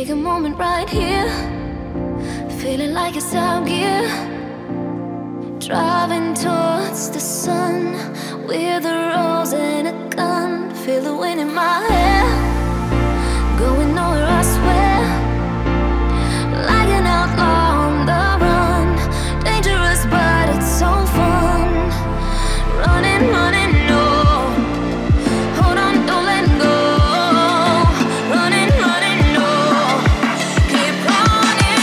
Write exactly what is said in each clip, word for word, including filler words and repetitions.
take a moment right here, feeling like it's out gear, driving towards the sun with a rose and a gun. Feel the wind in my hair, going nowhere I swear, like an outlaw on the run. Dangerous but it's so fun, running, running, no. Hold on, don't let go. Running, running, no. Keep running.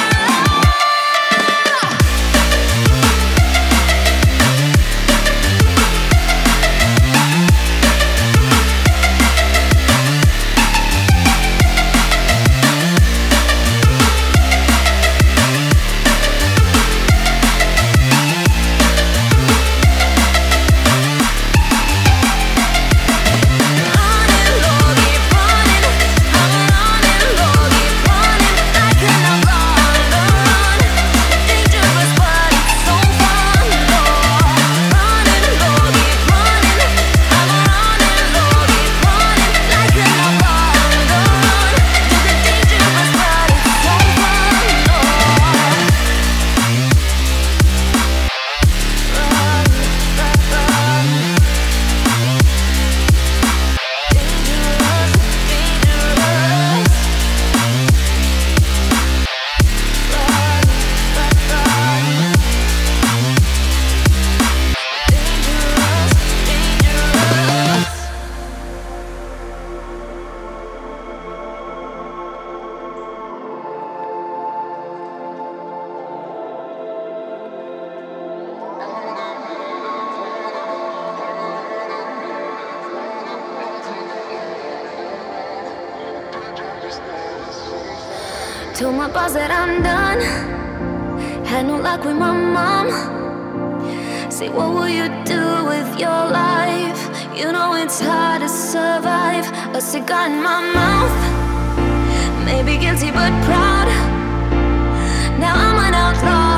Told my boss that I'm done, had no luck with my mom. Say, what will you do with your life? You know it's hard to survive. A cigar in my mouth, maybe guilty but proud. Now I'm an outlaw.